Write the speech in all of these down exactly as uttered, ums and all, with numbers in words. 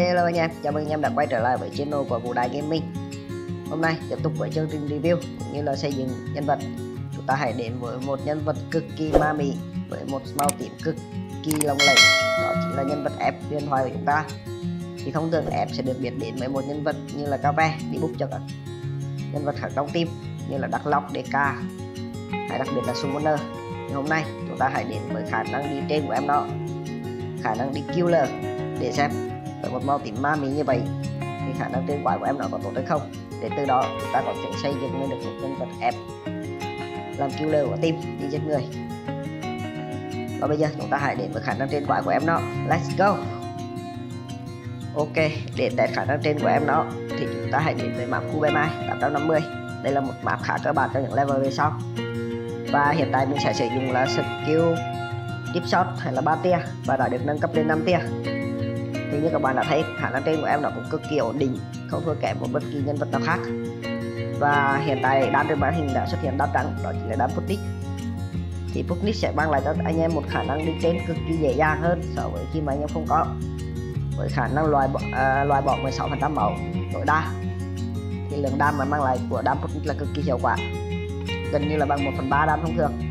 Hello anh em, chào mừng anh em đã quay trở lại với channel của Vũ Đại Gaming. Hôm nay tiếp tục với chương trình review cũng như là xây dựng nhân vật. Chúng ta hãy đến với một nhân vật cực kỳ ma mị với một màu tím cực kỳ lộng lẫy, đó chính là nhân vật F huyền thoại của chúng ta. Thì thông thường F sẽ được biết đến với một nhân vật như là Cave đi búp cho các nhân vật khác trong team như là Đắc Lóc, đê ca hay đặc biệt là Summoner. Nhưng hôm nay chúng ta hãy đến với khả năng đi trên của em đó, khả năng đi Killer, để xem với một màu tím ma mị như vậy thì khả năng trên quái của em nó có tốt hay không, để từ đó chúng ta có thể xây dựng lên được một nhân vật F làm Killer của team đi giết người. Và bây giờ chúng ta hãy đến với khả năng trên quái của em nó. Let's go. Ok, để test khả năng trên của em nó thì chúng ta hãy đến với map Kubemai tám trăm năm mươi. Đây là một map khá cơ bản cho những level về sau. Và hiện tại mình sẽ sử dụng là skill Deep Shot hay là ba tia và đã được nâng cấp lên năm tia. Thì như các bạn đã thấy, khả năng trên của em nó cũng cực kỳ ổn định, không thua kém một bất kỳ nhân vật nào khác. Và hiện tại đám trên màn hình đã xuất hiện đám trắng, đó chính là đám Putnik. Thì Putnik sẽ mang lại cho anh em một khả năng đi trên cực kỳ dễ dàng hơn so với khi mà anh em không có, với khả năng loại bỏ, à, loại bỏ mười sáu phần trăm máu tối đa. Thì lượng đam mà mang lại của đám Putnik là cực kỳ hiệu quả, gần như là bằng một phần ba đam thông thường.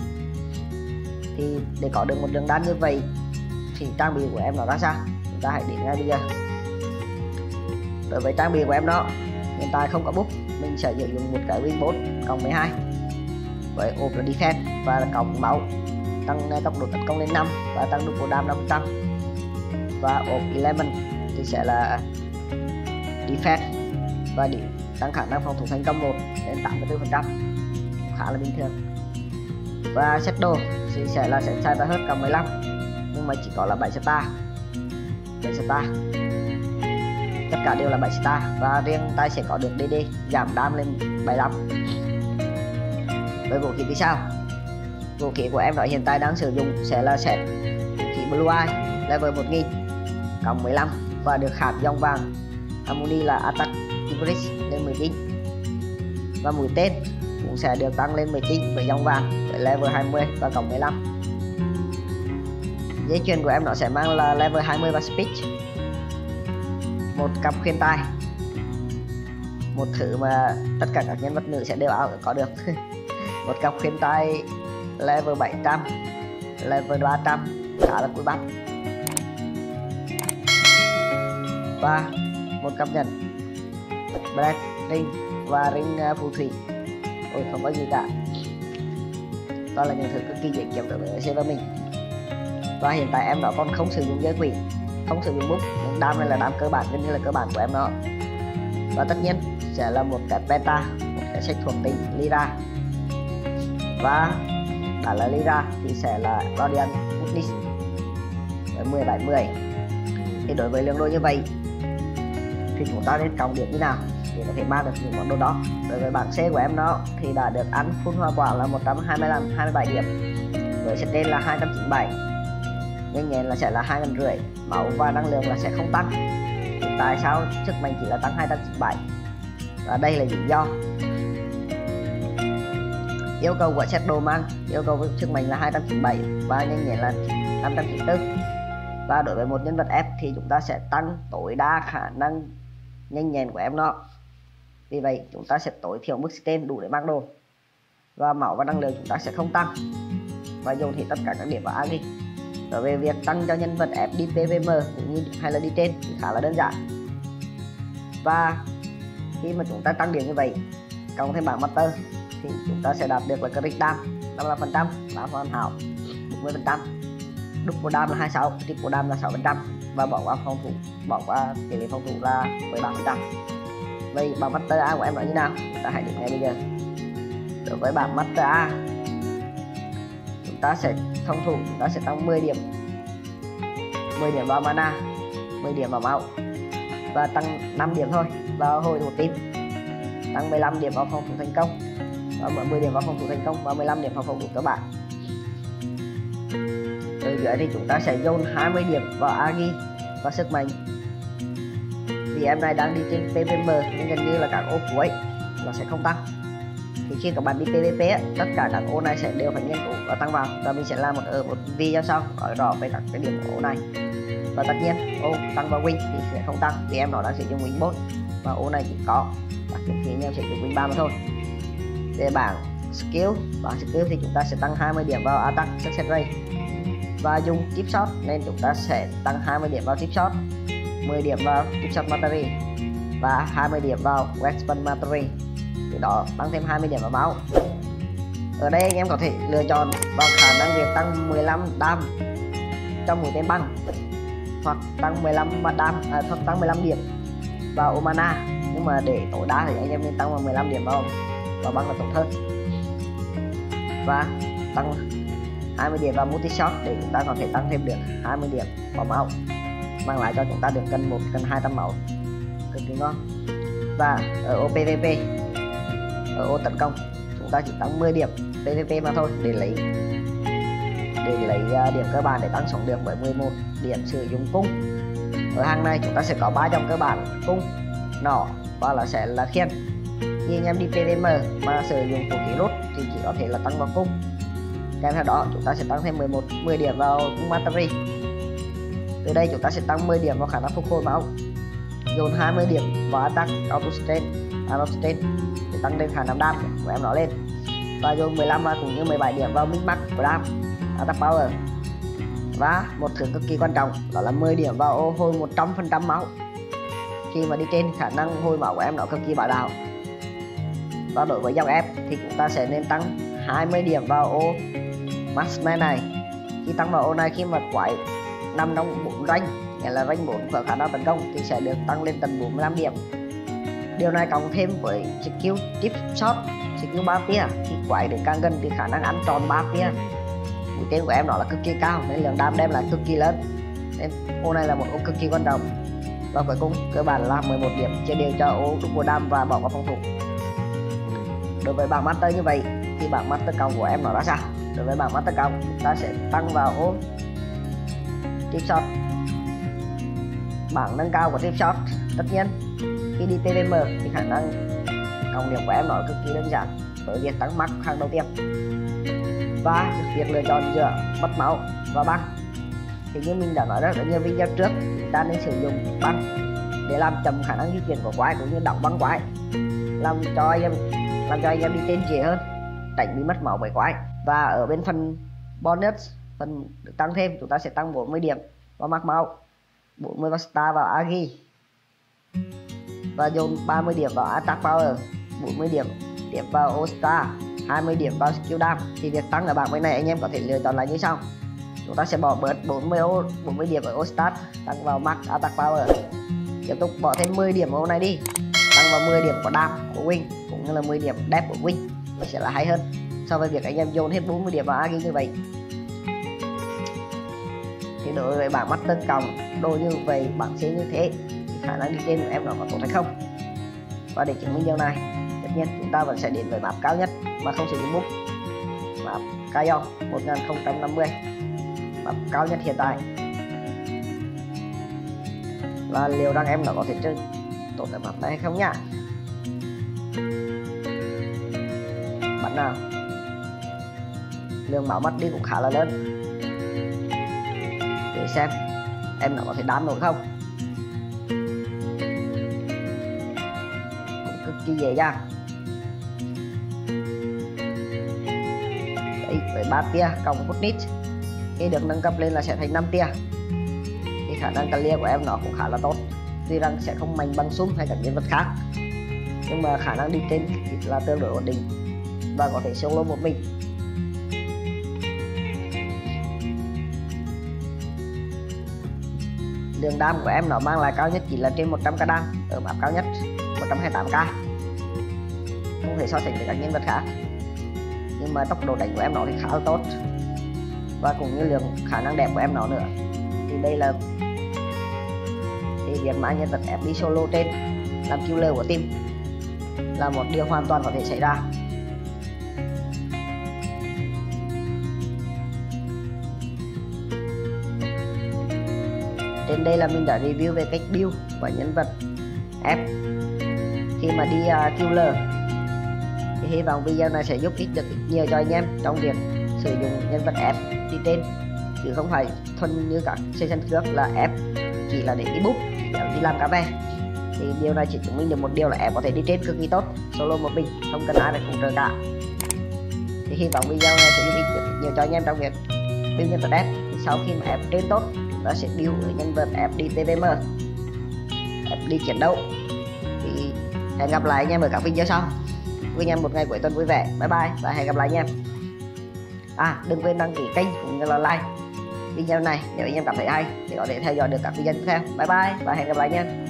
Thì để có được một lượng đam như vậy thì trang bị của em nó ra sao, chúng ta hãy đến ngay bây giờ. Đối với trang bị của em nó hiện tại không có búp, mình sẽ sử dụng một cái win bốn cộng mười hai với ốp là defense và cộng máu, tăng tốc độ tấn công lên năm và tăng double dam năm phần trăm. Và ốp mười một thì sẽ là defense và điểm tăng khả năng phòng thủ thành công một đến tám mươi tư phần trăm, khá là bình thường. Và Shadow thì sẽ là sẽ sai ra hết cộng mười lăm, nhưng mà chỉ có là bảy star, bảy star, tất cả đều là bảy star. Và riêng tay sẽ có được đê đê giảm đam lên bảy mươi lăm. Với vũ khí thì sao? Vũ khí của em đó hiện tại đang sử dụng sẽ là set vũ khí Blue Eye level một nghìn cộng mười lăm và được khảm dòng vàng Harmony là Attack Increase lên mười chín. Và mũi tên cũng sẽ được tăng lên mười chín với dòng vàng với level hai mươi và cộng mười lăm. Dây chuyền của em nó sẽ mang là level hai mươi và speed. Một cặp khuyên tai, một thứ mà tất cả các nhân vật nữ sẽ đều có được. Một cặp khuyên tai level bảy trăm, level ba trăm, khá là cùi bắp. Và một cặp nhẫn Black Ring và ring phù thủy. Ôi không có gì cả, đó là những thứ cực kỳ dễ kiếm đối với server mình. Và hiện tại em nó còn không sử dụng giới quỷ, không sử dụng bút, nhưng đam này là đam cơ bản, gần như là cơ bản của em nó. Và tất nhiên sẽ là một cái beta, một cái sách thuộc tính Lyra. Và đã là Lyra thì sẽ là Guardian Putnik với mười bảy mười. Thì đối với lượng đôi như vậy thì chúng ta nên cộng điểm như nào để có thể mang được những món đồ đó. Đối với bảng C của em nó thì đã được ăn full hoa quả là một trăm hai mươi lăm, hai mươi bảy điểm, với set trên là hai trăm chín mươi bảy, nhanh nhẹn là sẽ là hai trăm năm mươi, máu và năng lượng là sẽ không tăng. Thì tại sao sức mạnh chỉ là tăng hai trăm chín mươi bảy? Và đây là lý do. Yêu cầu của Shadow mang yêu cầu với sức mạnh là hai trăm chín mươi bảy và nhanh nhẹn là năm trăm chín mươi tư. Và đối với một nhân vật F thì chúng ta sẽ tăng tối đa khả năng nhanh nhẹn của em nó. Vì vậy chúng ta sẽ tối thiểu mức stem đủ để mang đồ. Và máu và năng lượng chúng ta sẽ không tăng, và dùng thì tất cả các điểm vào agi. Đối với việc tăng cho nhân vật F đi pê vê em cũng như hay là đi trên thì khá là đơn giản. Và khi mà chúng ta tăng điểm như vậy cộng thêm bảng master thì chúng ta sẽ đạt được là crit dam năm mươi lăm phần trăm, bám hoàn hảo bốn mươi phần trăm, double dam là hai mươi sáu, triple dam là sáu phần trăm và bỏ qua phòng thủ, bỏ qua tỷ lệ phòng thủ là mười ba phần trăm. Vậy bảng master A của em nói như nào? Chúng ta hãy đến ngay bây giờ. Đối với bảng master A, chúng ta sẽ phòng thủ, chúng ta sẽ tăng mười điểm, mười điểm vào mana, mười điểm vào máu và tăng năm điểm thôi vào hồi một team, tăng mười lăm điểm vào phòng thủ thành công và mười điểm vào phòng thủ thành công và mười lăm điểm vào phòng thủ cơ bản. Ở dưới thì chúng ta sẽ dồn hai mươi điểm vào agi và sức mạnh. Vì em này đang đi trên pê vê em nên gần như là các ô cuối nó sẽ không tăng. thì khi các bạn đi pê vê pê á, tất cả các ô này sẽ đều phải nghiên cứu và tăng vào, và mình sẽ làm một ở một video sau nói rõ về các cái điểm của ô này. Và tất nhiên ô tăng vào win thì sẽ không tăng vì em nó đang sử dụng win bốn và ô này chỉ có và khi anh em sử dụng win ba mà thôi. Về bảng skill, bảng skill thì chúng ta sẽ tăng hai mươi điểm vào attack success rate và dùng chip shot nên chúng ta sẽ tăng hai mươi điểm vào chip shot, mười điểm vào chip shot mastery và hai mươi điểm vào weapon mastery, từ đó tăng thêm hai mươi điểm vào máu. Ở đây anh em có thể lựa chọn vào khả năng việc tăng mười lăm đam trong mũi tên băng, hoặc tăng mười lăm đam à, hoặc tăng mười lăm điểm vào Omana, nhưng mà để tối đa thì anh em nên tăng vào mười lăm điểm vào vào băng là tốt hơn, và tăng hai mươi điểm vào multi shot để chúng ta có thể tăng thêm được hai mươi điểm vào máu, mang lại cho chúng ta được cân một cân hai trăm máu, cực kỳ ngon. Và ở ô pê vê pê, ở ô tấn công chúng ta chỉ tăng mười điểm pê vê pê mà thôi để lấy để lấy uh, điểm cơ bản để tăng sống được với mười một điểm sử dụng cung. Ở hàng này chúng ta sẽ có ba dòng cơ bản: cung, nỏ và là sẽ là khiên. Khi anh em đi pê vê em mà sử dụng vũ khí rút thì chỉ có thể là tăng vào cung. Kèm theo đó chúng ta sẽ tăng thêm mười một mười điểm vào cung mastery. Từ đây chúng ta sẽ tăng mười điểm vào khả năng phục hồi máu, dồn hai mươi điểm vào attack auto strain auto strain để tăng lên khả năng đam của em nó lên, và dồn mười lăm và cũng như mười bảy điểm vào min max của đam attack power. Và một thứ cực kỳ quan trọng đó là mười điểm vào ô hồi một trăm phần trăm máu. Khi mà đi trên, khả năng hồi máu của em nó cực kỳ bá đạo. Và đối với dòng ép thì chúng ta sẽ nên tăng hai mươi điểm vào ô marksman này. Khi tăng vào ô này, khi mà quái nằm trong bốn rank, nghĩa là rank bốn của khả năng tấn công thì sẽ được tăng lên tận bốn mươi lăm điểm. Điều này cộng thêm với skill chip shot, skill ba tia, thì quái được càng gần thì khả năng ăn tròn ba tia. Mũi tên của em nó là cực kỳ cao nên lượng đam đem lại cực kỳ lớn, nên ô này là một ô cực kỳ quan trọng. Và cuối cùng cơ bản là mười một điểm chia đều cho ô double đam và bỏ qua phòng thủ. Đối với bảng master như vậy thì bảng master cộng của em nó ra sao? Đối với bảng master cộng, chúng ta sẽ tăng vào ô trip shot, bảng nâng cao của trip shot. Tất nhiên khi đi pê vê em thì khả năng cộng điểm của em nó cực kỳ đơn giản với việc tăng max hàng đầu tiên. Và việc lựa chọn giữa mất máu và băng thì như mình đã nói rất là nhiều video trước, chúng ta nên sử dụng băng để làm chậm khả năng di chuyển của quái cũng như đóng băng quái, làm cho anh em làm cho anh em đi trên dễ hơn, tránh bị mất máu bởi quái. Và ở bên phần bonus, phần được tăng thêm, chúng ta sẽ tăng bốn mươi điểm vào max máu, bốn mươi vào star vào agi, và dồn ba mươi điểm vào attack power, bốn mươi điểm điểm vào all star, hai mươi điểm vào skill dam. Thì việc tăng ở bảng bên này anh em có thể lựa chọn lại như sau: chúng ta sẽ bỏ bớt bốn mươi ô bốn mươi điểm ở all star, tăng vào max attack power, tiếp tục bỏ thêm mười điểm ở ô này đi, tăng vào mười điểm của dam của win cũng như là mười điểm depth của win, sẽ là hay hơn so với việc anh em dồn hết bốn mươi điểm vào agi như vậy. Thì đối với bảng master cộng đồ như vậy, bảng C như thế thì khả năng đi trên của em nó có tốt hay không? Và để chứng minh điều này, tất nhiên chúng ta vẫn sẽ đến với map cao nhất mà không sử dụng bút, map Kayo một nghìn không trăm năm mươi, map cao nhất hiện tại. Và liệu rằng em nó có thể chơi tốt ở map này hay không nhá? Bạn nào lượng máu mất đi cũng khá là lớn, để xem em nó có thể đam nổi không. Cũng cực kỳ dễ dàng. Đấy, với ba tia cộng một nít, khi được nâng cấp lên là sẽ thành năm tia. Thì khả năng clear của em nó cũng khá là tốt, tuy rằng sẽ không mạnh bằng sum hay các nhân vật khác, nhưng mà khả năng đi trên là tương đối ổn định và có thể solo một mình. Lượng đam của em nó mang lại cao nhất chỉ là trên một trăm k đam ở map cao nhất, một trăm hai mươi tám k, không thể so sánh với các nhân vật khác. Nhưng mà tốc độ đánh của em nó thì khá là tốt, và cũng như lượng khả năng đẹp của em nó nữa. Thì đây là thì việc mang nhân vật ép đi solo trên làm killer của team là một điều hoàn toàn có thể xảy ra. Trên đây là mình đã review về cách build và nhân vật ép khi mà đi uh, killer. Thì Thì hy vọng video này sẽ giúp ích được nhiều cho anh em trong việc sử dụng nhân vật ép đi trên, chứ không phải thuần như các season trước là ép chỉ là để đi búp để đi làm cá ve. Thì điều này chỉ chứng minh được một điều là ép có thể đi trên cực kỳ tốt solo một mình, không cần ai phải hỗ trợ cả. Thì hy vọng video này sẽ giúp ích được nhiều cho anh em trong việc build nhân vật ép. Sau khi mà ép trên tốt, ta sẽ build với nhân vật ép đi tê vê em, ép đi chiến đấu. Thì hẹn gặp lại anh em ở các video sau. Với anh em một ngày cuối tuần vui vẻ. Bye bye và hẹn gặp lại anh em. À, đừng quên đăng ký kênh cũng như là like video này nếu anh em cảm thấy hay để có thể theo dõi được các video tiếp theo. Bye bye và hẹn gặp lại anh em.